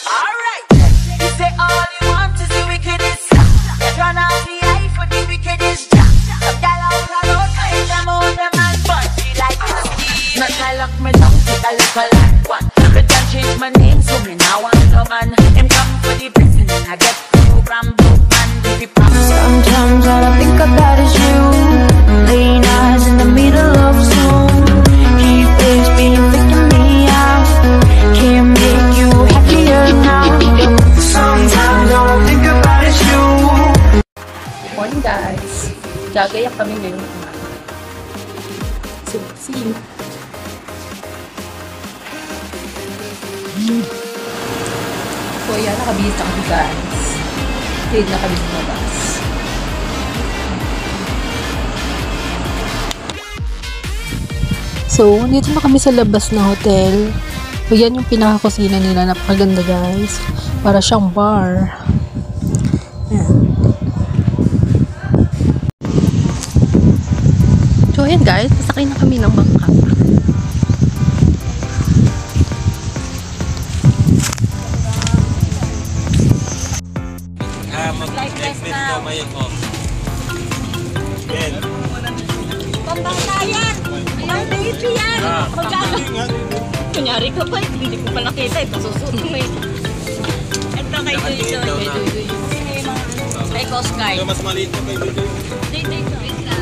Alright, you say all you want to see wickedness. Turn off the eye for the wickedest. Some gal out the road, find them on the man, but she like to see. Not I lock me down, take a look a lot one. But can't change my name, so me now want no man. Him come for the blessing and I get program book man, baby pop. Sometimes all I think about is you. Late nights in the middle of Zoom. Keep this being freaking me out. Can't make you happier now. Sometimes all I think about is you. Good morning guys. Gagayak kami ngayon. So, see you. So, yan. Nakabihis na kami guys. Paid na kami sa bus. So, dito na kami sa labas na hotel. So, yan yung pinaka-kusina nila. Napakaganda guys. Para siyang bar. Yan. So, ayan guys, pasakay na kami ng bangka. Pambangka yan! Ang baby yan! Kunyari ka pa, hindi ko pa nakita eh, pasusunod mo eh. Ito kay Duy. Kay Coast Guard. Mas maliit na kay Duy. Dito.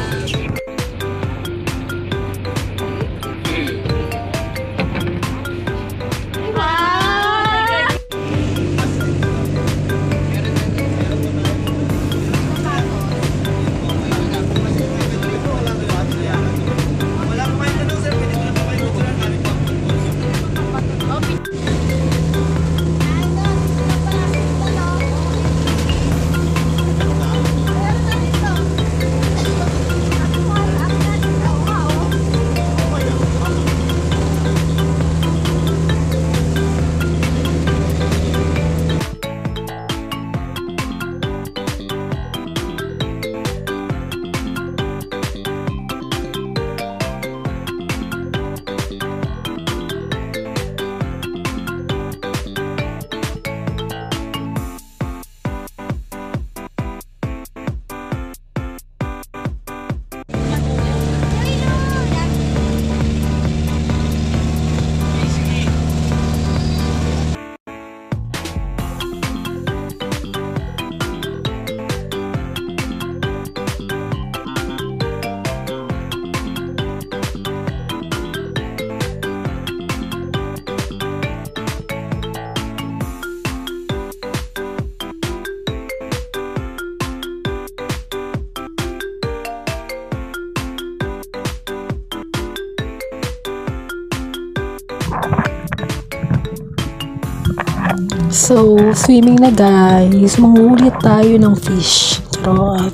So, swimming na guys. Mangulit tayo ng fish. Charot.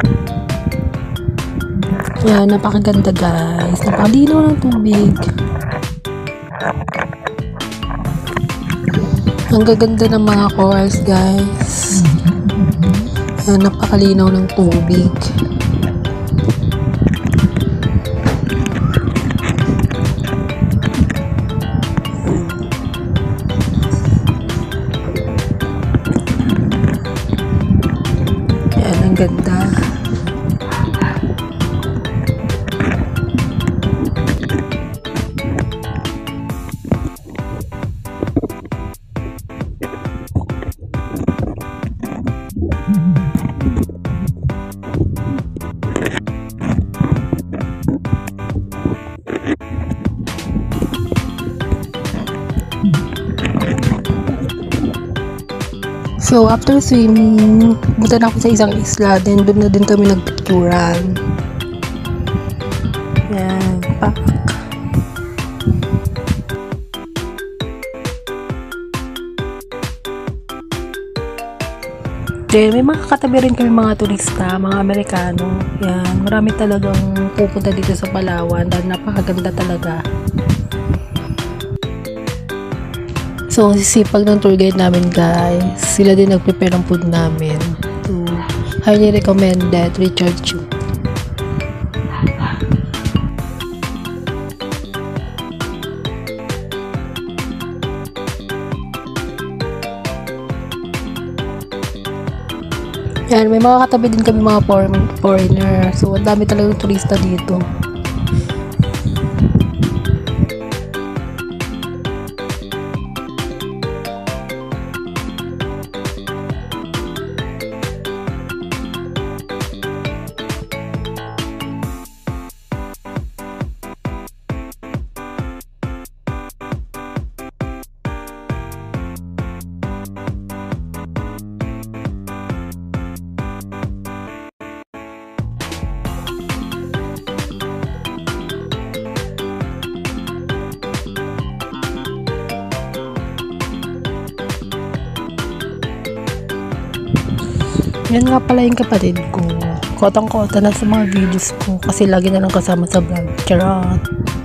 Yan, napakaganda guys. Napakalinaw ng tubig. Ang gaganda ng mga corals guys. Yan, napakalinaw ng tubig. Ang ganda. So, after swimming, punta na ako sa isang isla. Then, doon na din kami nagpicturan. Yan, pak. Then, may mga katabi rin kami mga turista, mga Amerikano. Yan, marami talagang pupunta dito sa Palawan dahil napakaganda talaga. So, ang sisipag ng tour guide namin guys. Sila din nag-prepare ng food namin. So, highly recommended, Richard Chu. Yan, may mga katabi din kami mga foreigner. So, ang dami talagang turista dito. Yan nga pala yung kapatid ko. Kotang-kota na sa mga videos ko kasi lagi na lang kasama sa vlog. Charot!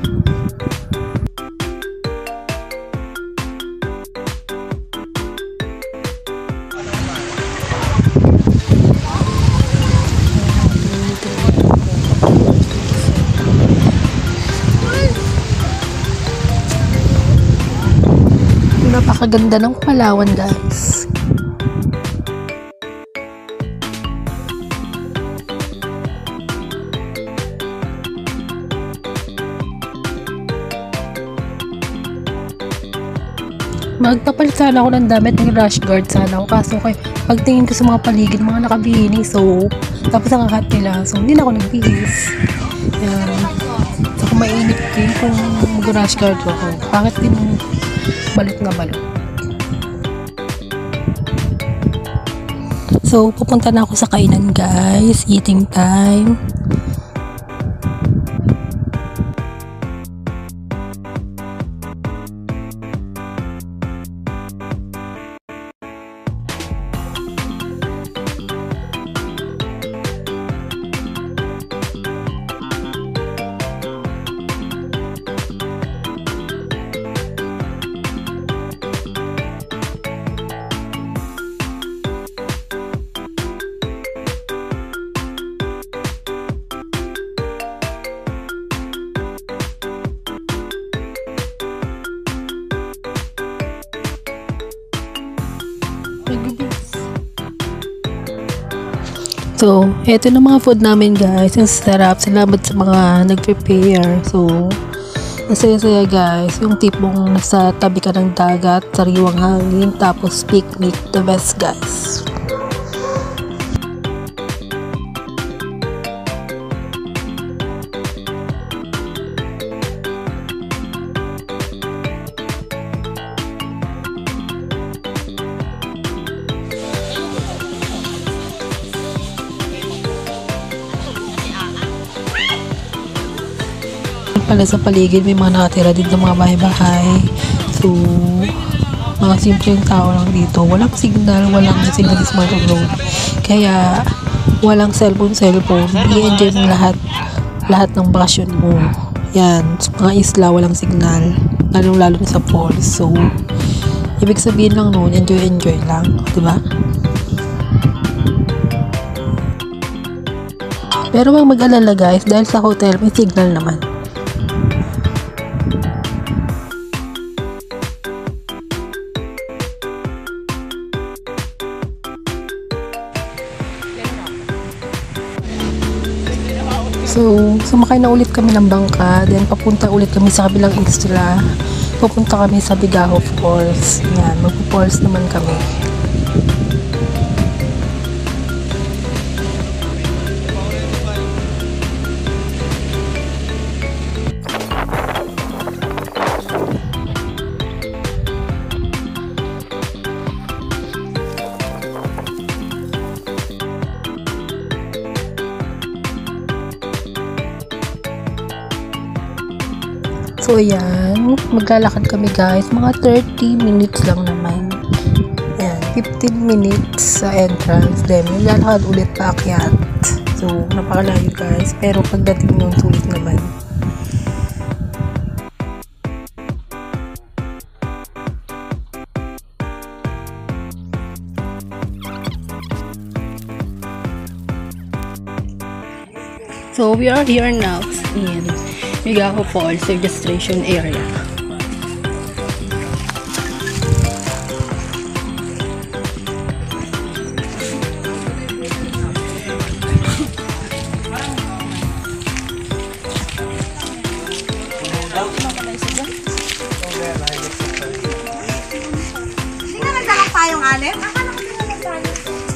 Napakaganda ng Palawan, guys. Magpapalit sana ako ng damit, ng rash guard sana ako, kaso pagtingin ko sa mga paligid, mga nakabihini, so tapos ang kakat nila, so hindi na ako nagbihis. So kung mainit din kung mag-rash guard ko, pangit din balot na balot. So pupunta na ako sa kainan, guys, eating time. So, eto na mga food namin, guys. Ang sarap. Salamat sa mga nag-prepare. So, masaya-saya, guys. Yung tipong nasa tabi ka ng dagat, sariwang hangin, tapos picnic. The best, guys. Pala sa paligid may mga nakatira din sa mga bahay-bahay, so mga simpleng tao lang dito, walang signal, walang smart road, kaya walang cellphone, i-enjoy mo lahat ng bakasyon mo. Yan, sa mga isla walang signal, lalo na sa falls, so ibig sabihin lang noon, enjoy lang, diba? Pero wag mag-alala, guys, dahil sa hotel may signal naman. So, sumakay na ulit kami ng bangka, then papunta ulit kami sa kabilang isla. Pupunta kami sa Bigaho Falls. Yan, magpo-falls naman kami. So, ayan. Maglalakad kami, guys. Mga 30 minutes lang naman. Ayan. 15 minutes sa entrance. Then, maglalakad ulit paakyat. So, napakalayo, guys. Pero pagdating nung sulit naman. So, we are here now in Bigaho Falls registration area. kanin? Akala ko din naman kanin.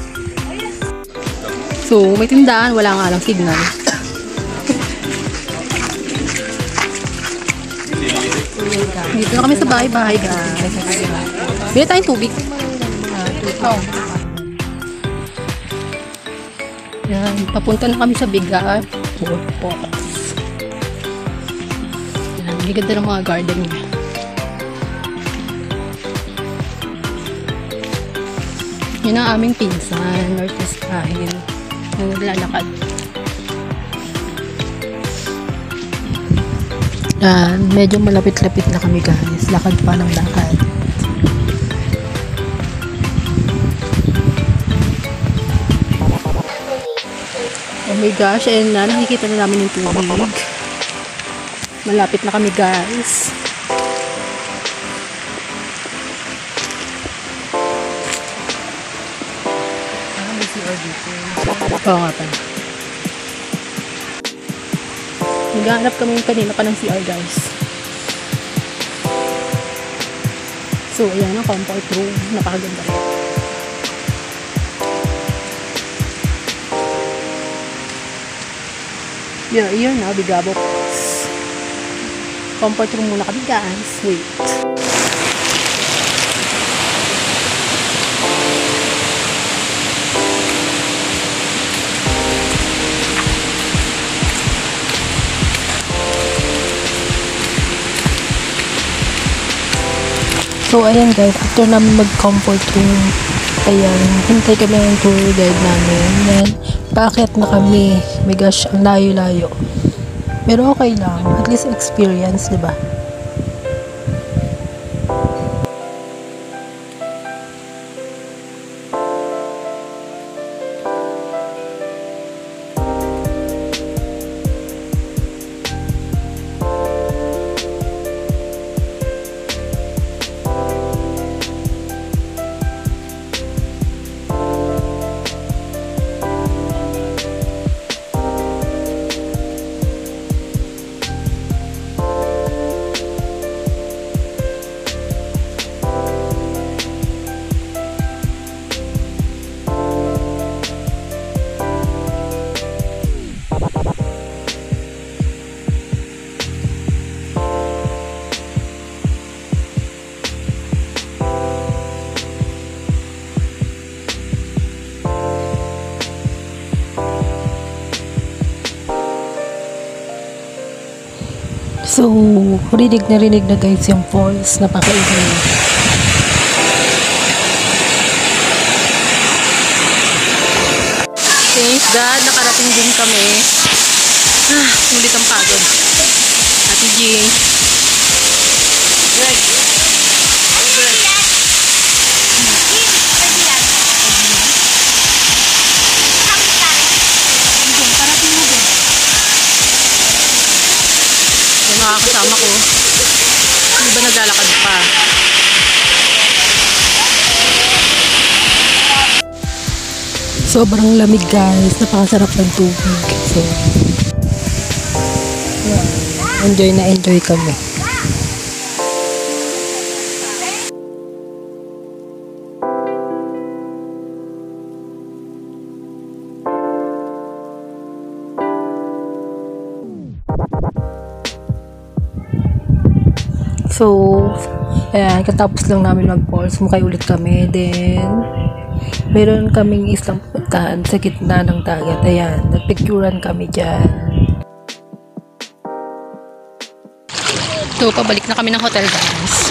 So, may tindahan, wala nga lang signal. Dito na kami sa bahay-bahay, guys. Bili tayong tubig. Yan, papunta na kami sa bigat. Yan, ang ganda ng mga garden niya. Yun ang aming pinsan, North Style. Ang naglalakad. Yan, medyo malapit-lapit na kami guys. Lakad pa ng lakad. Oh my gosh, ayun na, nakikita na namin yung tubig. Malapit na kami guys. May CR dito. Oo nga pa. Naghahanap kami kanina pa ng CR guys. So, ayan ang comfort room. Napakaganda rin. Yeah, yun na, Bigabo. Comfort room muna kami guys. Wait. So, ayan guys, after namin mag-comfort room, ayan, hintay kami ng tour guide namin. Yan, paakyat na kami. My gosh, ang layo-layo. Pero okay lang, at least experience, diba? So, rinig na guys yung falls. Napakaingay. Thank God, nakarating din kami. Ngunit ang pagod. Ate Jean. Greg. Makakasama ko. Hindi ba naglalakad pa? Sobrang lamig guys. Napakasarap ng tubig. So, yeah. Enjoy kami. So, ayan, katapos lang namin mag-falls, mukay ulit kami. Then, meron kaming islang puntahan sa gitna ng dagat. Ayan, nagpicturan kami dyan. So, pabalik na kami ng hotel guys.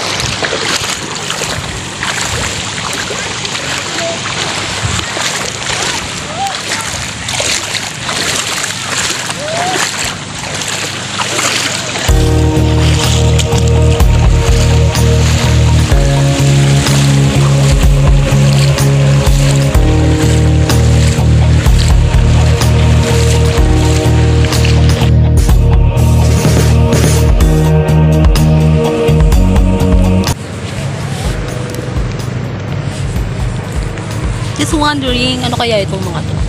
Just wondering, ano kaya itong mga to?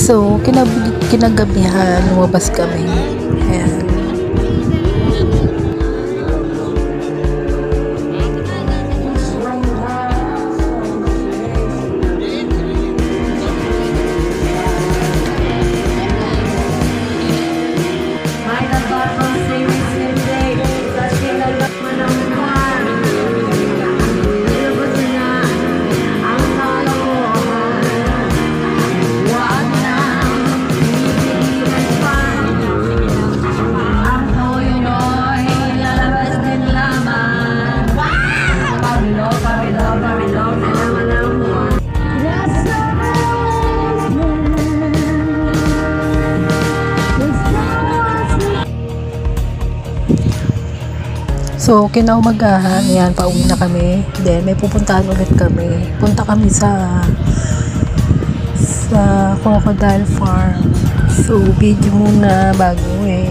So, kinagabihan, lumabas kami. Ayan. So, kinaumagahan, yan, pauwi na kami. Then, may pupuntahan ulit kami. Punta kami sa Crocodile Farm. So, video muna bago uwi.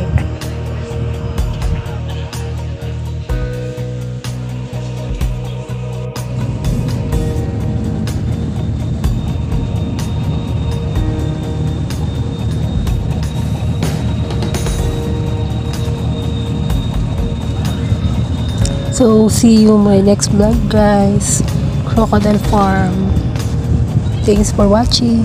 So, see you my next vlog, guys. Crocodile Farm. Thanks for watching.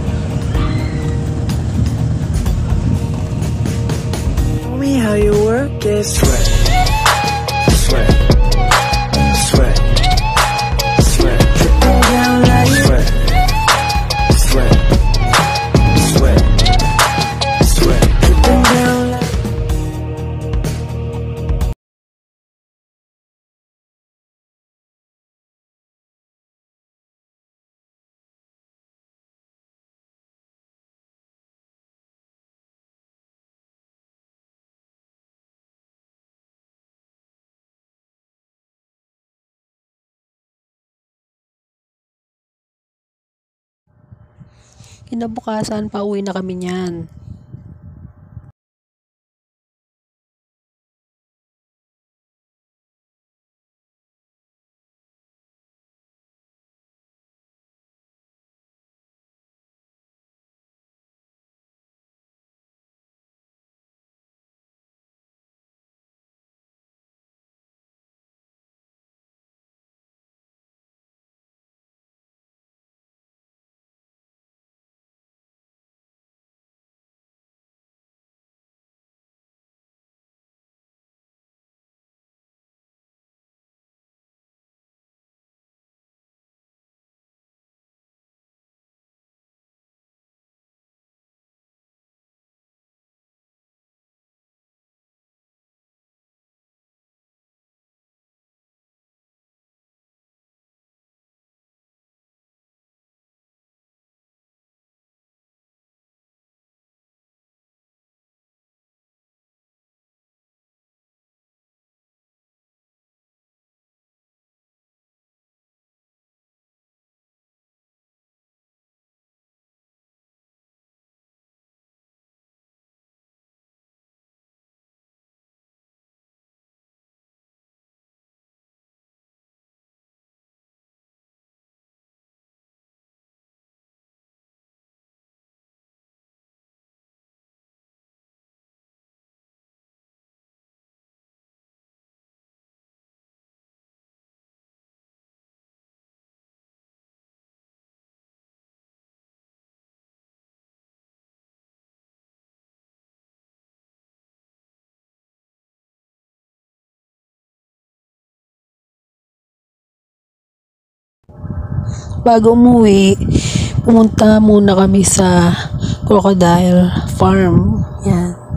Show me how you work it. Sweat, sweat, sweat, sweat. Dripping down like sweat, sweat, sweat, sweat. Dripping down like. Kinabukasan, pauwi na kami niyan. Bago umuwi, pumunta muna kami sa Crocodile Farm. Yan.